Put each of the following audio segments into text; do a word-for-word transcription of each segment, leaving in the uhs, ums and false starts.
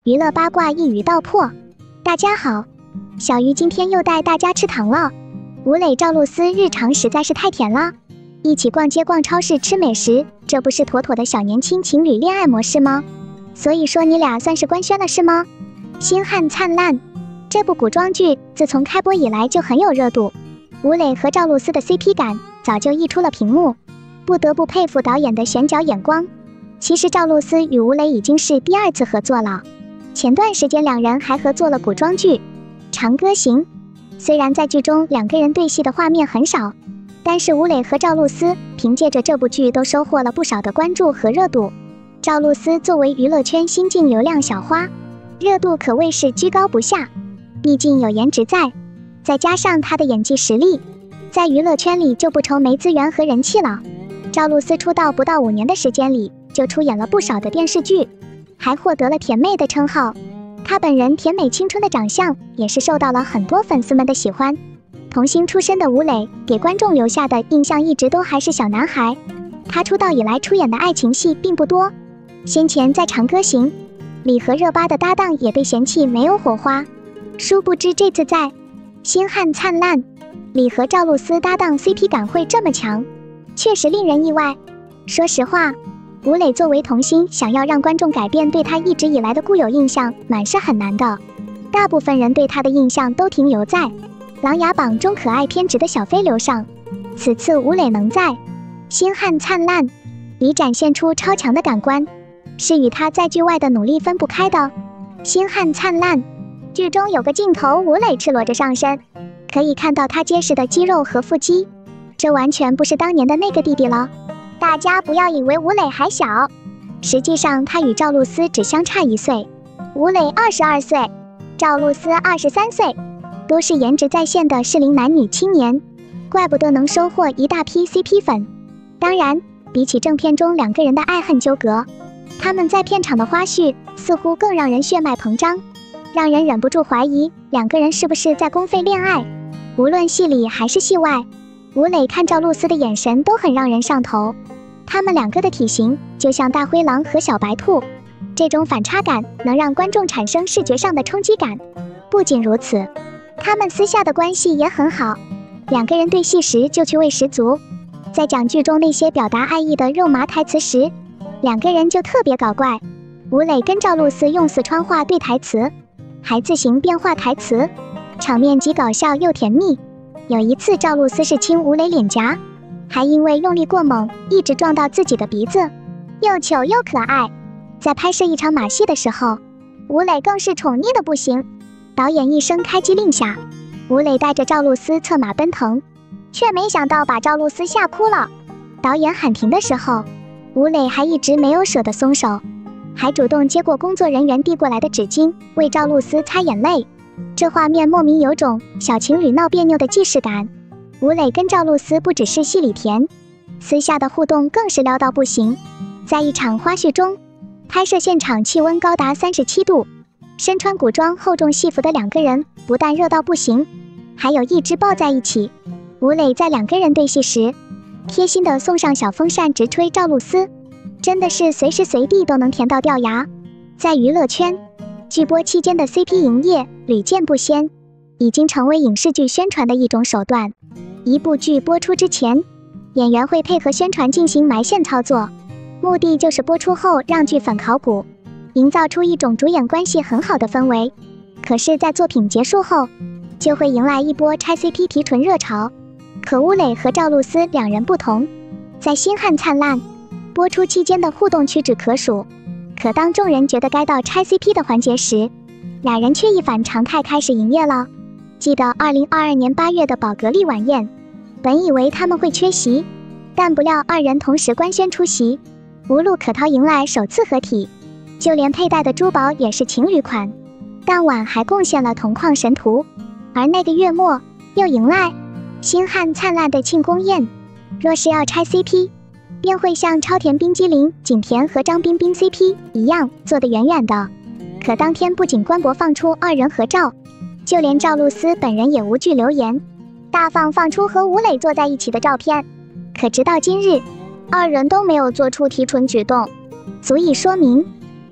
娱乐八卦一语道破。大家好，小鱼今天又带大家吃糖了。吴磊赵露思日常实在是太甜了，一起逛街逛超市吃美食，这不是妥妥的小年轻情侣恋爱模式吗？所以说你俩算是官宣了是吗？星汉灿烂这部古装剧自从开播以来就很有热度，吴磊和赵露思的 C P 感早就溢出了屏幕，不得不佩服导演的选角眼光。其实赵露思与吴磊已经是第二次合作了，前段时间两人还合作了古装剧《长歌行》，虽然在剧中两个人对戏的画面很少，但是吴磊和赵露思凭借着这部剧都收获了不少的关注和热度。赵露思作为娱乐圈新晋流量小花，热度可谓是居高不下，毕竟有颜值在，再加上她的演技实力，在娱乐圈里就不愁没资源和人气了。赵露思出道不到五年的时间里，就出演了不少的电视剧，还获得了甜妹的称号。她本人甜美青春的长相也是受到了很多粉丝们的喜欢。童星出身的吴磊给观众留下的印象一直都还是小男孩，他出道以来出演的爱情戏并不多，先前在《长歌行》里和热巴的搭档也被嫌弃没有火花，殊不知这次在《星汉灿烂》里和赵露思搭档 C P 感会这么强，确实令人意外。说实话，吴磊作为童星，想要让观众改变对他一直以来的固有印象，蛮是很难的。大部分人对他的印象都停留在《琅琊榜》中可爱偏执的小飞流上，此次吴磊能在《星汉灿烂》里展现出超强的感官，是与他在剧外的努力分不开的。《星汉灿烂》剧中有个镜头，吴磊赤裸着上身，可以看到他结实的肌肉和腹肌，这完全不是当年的那个弟弟了。大家不要以为吴磊还小，实际上他与赵露思只相差一岁，吴磊二十二岁，赵露思二十三岁，都是颜值在线的适龄男女青年，怪不得能收获一大批 C P 粉。当然，比起正片中两个人的爱恨纠葛，他们在片场的花絮似乎更让人血脉膨胀，让人忍不住怀疑两个人是不是在公费恋爱。无论戏里还是戏外，吴磊看赵露思的眼神都很让人上头，他们两个的体型就像大灰狼和小白兔，这种反差感能让观众产生视觉上的冲击感。不仅如此，他们私下的关系也很好，两个人对戏时就趣味十足，在讲剧中那些表达爱意的肉麻台词时，两个人就特别搞怪。吴磊跟赵露思用四川话对台词，还自行变化台词，场面既搞笑又甜蜜。有一次赵露思是亲吴磊脸颊，还因为用力过猛一直撞到自己的鼻子，又糗又可爱。在拍摄一场马戏的时候，吴磊更是宠溺的不行，导演一声开机令下，吴磊带着赵露思策马奔腾，却没想到把赵露思吓哭了。导演喊停的时候，吴磊还一直没有舍得松手，还主动接过工作人员递过来的纸巾为赵露思擦眼泪，这画面莫名有种小情侣闹别扭的既视感。吴磊跟赵露思不只是戏里甜，私下的互动更是撩到不行。在一场花絮中，拍摄现场气温高达三十七度，身穿古装厚重戏服的两个人不但热到不行，还有一直抱在一起。吴磊在两个人对戏时，贴心的送上小风扇直吹赵露思，真的是随时随地都能甜到掉牙。在娱乐圈，剧播期间的 C P 营业屡见不鲜，已经成为影视剧宣传的一种手段。一部剧播出之前，演员会配合宣传进行埋线操作，目的就是播出后让剧粉考古，营造出一种主演关系很好的氛围。可是在作品结束后，就会迎来一波拆 C P 提纯热潮。可吴磊和赵露思两人不同，在《星汉灿烂》播出期间的互动屈指可数，可当众人觉得该到拆 C P 的环节时，俩人却一反常态开始营业了。记得二零二二年八月的宝格丽晚宴，本以为他们会缺席，但不料二人同时官宣出席，无路可逃迎来首次合体，就连佩戴的珠宝也是情侣款。当晚还贡献了同框神图，而那个月末又迎来星汉灿烂的庆功宴。若是要拆 C P， 便会像超甜冰激凌景甜和张彬彬 C P 一样做得远远的。可当天不仅官博放出二人合照，就连赵露思本人也无惧留言，大放放出和吴磊坐在一起的照片。可直到今日，二人都没有做出提纯举动，足以说明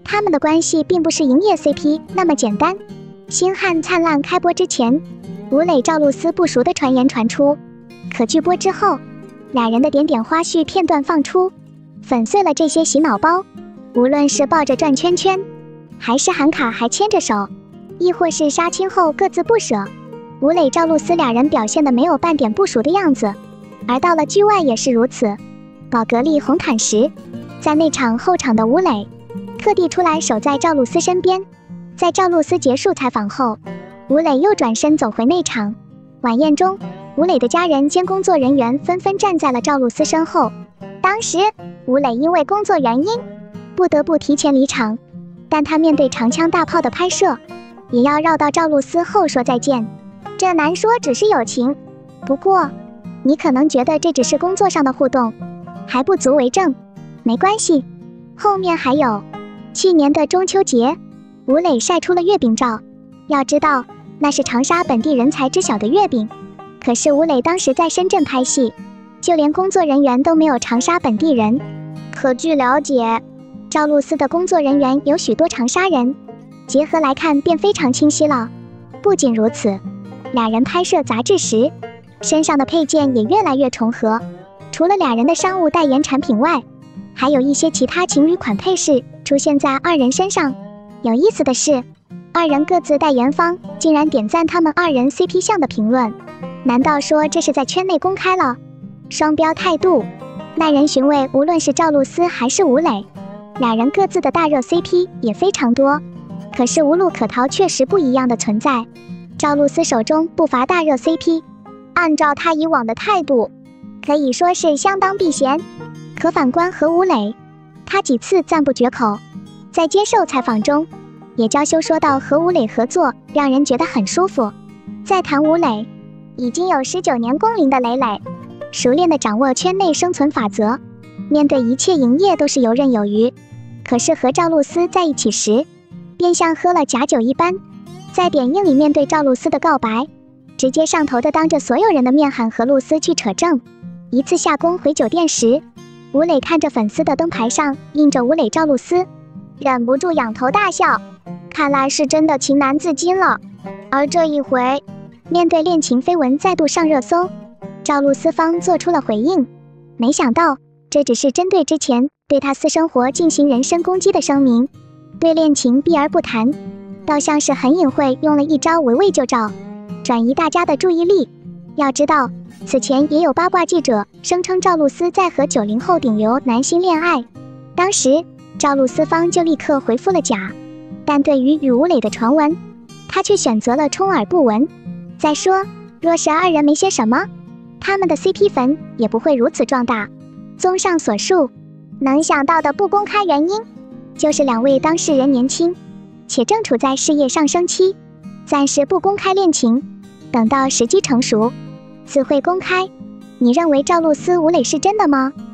他们的关系并不是营业 C P 那么简单。星汉灿烂开播之前，吴磊赵露思不熟的传言传出，可剧播之后，俩人的点点花絮片段放出，粉碎了这些洗脑包。无论是抱着转圈圈，还是喊卡还牵着手，亦或是杀青后各自不舍，吴磊赵露思俩人表现的没有半点不熟的样子。而到了剧外也是如此。宝格丽红毯时，在那场后场的吴磊特地出来守在赵露思身边。在赵露思结束采访后，吴磊又转身走回内场。晚宴中，吴磊的家人兼工作人员纷纷站在了赵露思身后。当时吴磊因为工作原因不得不提前离场，但他面对长枪大炮的拍摄，也要绕到赵露思后说再见。这难说只是友情，不过你可能觉得这只是工作上的互动，还不足为证。没关系，后面还有。去年的中秋节，吴磊晒出了月饼照。要知道，那是长沙本地人才知晓的月饼。可是吴磊当时在深圳拍戏，就连工作人员都没有长沙本地人。可据了解，赵露思的工作人员有许多长沙人，结合来看便非常清晰了。不仅如此，俩人拍摄杂志时，身上的配件也越来越重合。除了俩人的商务代言产品外，还有一些其他情侣款配饰出现在二人身上。有意思的是，二人各自代言方竟然点赞他们二人 C P 像的评论。难道说这是在圈内公开了？双标态度耐人寻味。无论是赵露思还是吴磊，俩人各自的大热 C P 也非常多。可是无路可逃确实不一样的存在。赵露思手中不乏大热 C P， 按照她以往的态度，可以说是相当避嫌。可反观何吴磊，他几次赞不绝口，在接受采访中也娇羞说到和吴磊合作让人觉得很舒服。再谈吴磊，已经有十九年工龄的磊磊，熟练地掌握圈内生存法则，面对一切营业都是游刃有余。可是和赵露思在一起时，便像喝了假酒一般。在点映里面对赵露思的告白，直接上头的当着所有人的面喊何露思去扯证。一次下工回酒店时，吴磊看着粉丝的灯牌上印着吴磊赵露思，忍不住仰头大笑，看来是真的情难自禁了。而这一回，面对恋情绯闻再度上热搜，赵露思方做出了回应。没想到这只是针对之前对她私生活进行人身攻击的声明，对恋情避而不谈，倒像是很隐晦用了一招围魏救赵，转移大家的注意力。要知道，此前也有八卦记者声称赵露思在和九零后顶流男星恋爱，当时赵露思方就立刻回复了假。但对于与吴磊的传闻，他却选择了充耳不闻。再说，若是二人没些什么，他们的 C P 粉也不会如此壮大。综上所述，能想到的不公开原因，就是两位当事人年轻，且正处在事业上升期，暂时不公开恋情，等到时机成熟，自会公开。你认为赵露思吴磊是真的吗？